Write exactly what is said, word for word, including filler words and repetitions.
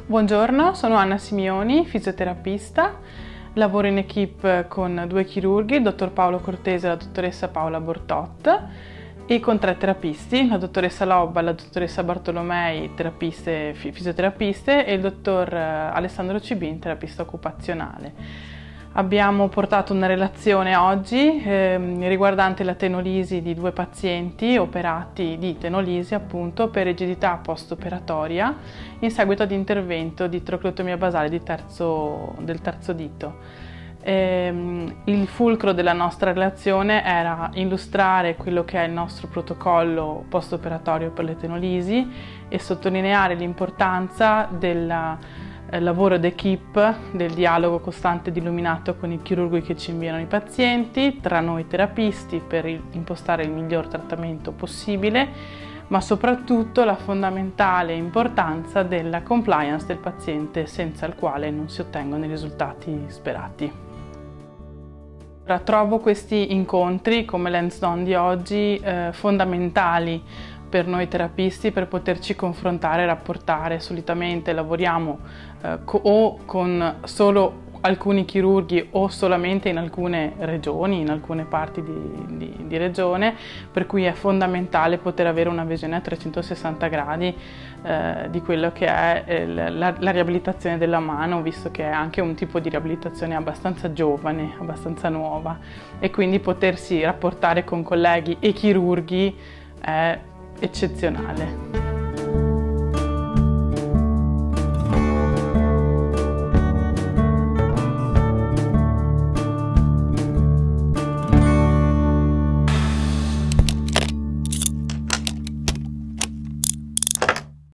Buongiorno, sono Anna Simioni, fisioterapista, lavoro in equipe con due chirurghi, il dottor Paolo Cortese e la dottoressa Paola Bortot, e con tre terapisti, la dottoressa Lobba, la dottoressa Bartolomei, terapiste, fisioterapiste, e il dottor Alessandro Cibin, terapista occupazionale. Abbiamo portato una relazione oggi eh, riguardante la tenolisi di due pazienti operati di tenolisi appunto per rigidità post-operatoria in seguito ad intervento di trocleotomia basale di terzo, del terzo dito. Eh, il fulcro della nostra relazione era illustrare quello che è il nostro protocollo post-operatorio per le tenolisi e sottolineare l'importanza della il lavoro d'equipe, del dialogo costante ed illuminato con i chirurghi che ci inviano i pazienti, tra noi terapisti per impostare il miglior trattamento possibile, ma soprattutto la fondamentale importanza della compliance del paziente, senza il quale non si ottengono i risultati sperati. Trovo questi incontri, come l'hands-on di oggi, eh, fondamentali per noi terapisti per poterci confrontare e rapportare. Solitamente lavoriamo eh, co o con solo alcuni chirurghi o solamente in alcune regioni, in alcune parti di, di, di regione, per cui è fondamentale poter avere una visione a trecentosessanta gradi eh, di quello che è eh, la, la riabilitazione della mano, visto che è anche un tipo di riabilitazione abbastanza giovane, abbastanza nuova, e quindi potersi rapportare con colleghi e chirurghi è eccezionale.